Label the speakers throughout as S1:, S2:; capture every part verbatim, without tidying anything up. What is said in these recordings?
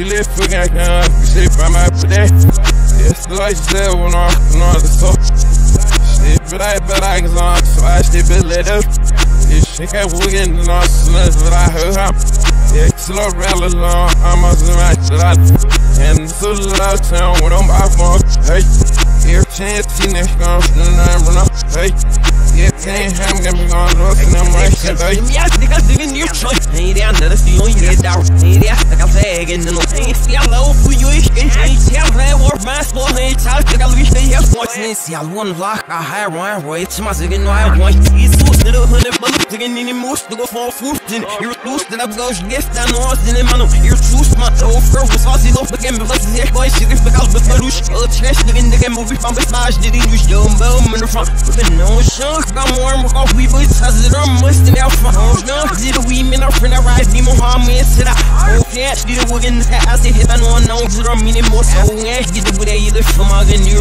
S1: live for gang, shit by my today. Yes, the lights there when I'm on the top. Shit, but I bet I can on, so I stay bit lit up. This shit can't walk in the nonsense, but I heard him. Yeah, slow rally long, I'm on the right side. And so loud town, what I'm by for. Hey, here chance, see next gone, and I'm running. Hey, yeah, can't have me on the road, and I'm right here. Hey,
S2: I think I think in your choice. Hey, down to the sea, you get down. Hey, I think I'm saying, and the thing is, I love for you. Hey, tell that work, my sport, hey, tell that I'll be here. What's this? I one block, I hire one, wait, to my second, no, I want to see so little hundred bullets, taking any moves to go for food. You're loose, that I'm going to get down, or in my no, you're true, my old girl was saucy, low again, because they're going to get because the Baruch, oh, trash, the game movie from the smash, did you show them in the front? But no shock, I'm warm, off, we boys, as it are must in our phone. No, did we mean our friend, I rise, be Mohammed, said I, oh, yeah, did it in the house, it hit, I know, no, zero, meaning more, so, yeah, get it with a either from our new.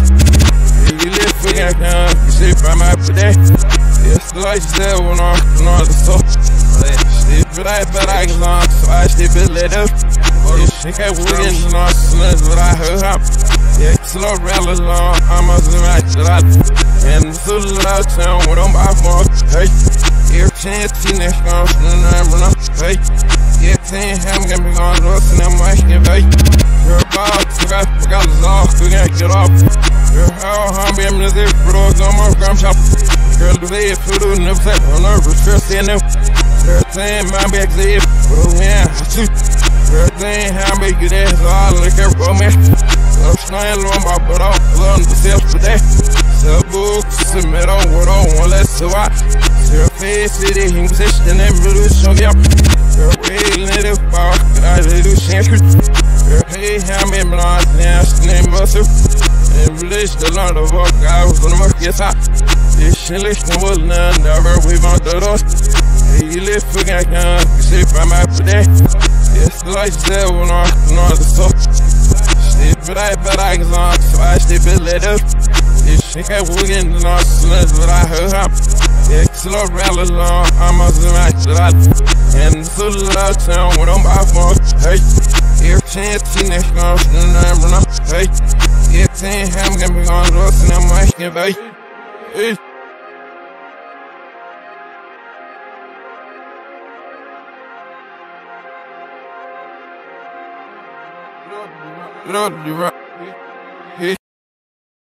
S1: You live for gang, shit by my today. Yes, the lights there when I'm on the top. Shit, but I bet I can on, so I stay bit lit up. This shit can't walk in the nonsense, but I heard him. Yeah, slow rally long, I'm on the right side. And so loud town, what I'm by for. Hey, here chance, see next gone, and I'm running. Hey, yeah, can't have me on the road, and I'm right here. Hey, you're about to forgot, forgot the law, we can't get off. You're how I'm being in this, but I'm going to shop. Girl, the way it's food, never say, I'm nervous, first saying no. Girl, saying my back zip, but yeah, I shoot. Girl, saying how big it is, all look at romance. I'm staying on my butt off, learn the self today. Sell books, submit on what I want, let's see why. Your face, city, position, and revolution, yeah. Girl, wait, let it walk, I do change. Girl, hey, how many blondes, now, name muscle. And release the lot of work, I was on the mark, yes, I. This shit listen was none, never we want the door. Hey, you live for gang, shit by my today. Yes, the lights there when I'm on the top. Shit, but I bet I can on, so I stay bit lit up. This shit can't walk in the nonsense, but I heard him. Yeah, slow rally long, I'm on the right side. And so loud town, what I'm by for. Hey, here chance, see next gone, and I'm running. Hey, yeah, can't have me on the road, and I'm right here. Hey, hey. You know, you right.